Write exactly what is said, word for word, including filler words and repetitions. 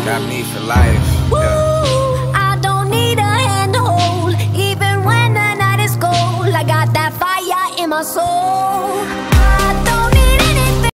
Got me for life. Woo, Yeah. I don't need a hand to hold, even when the night is cold. I got that fire in my soul.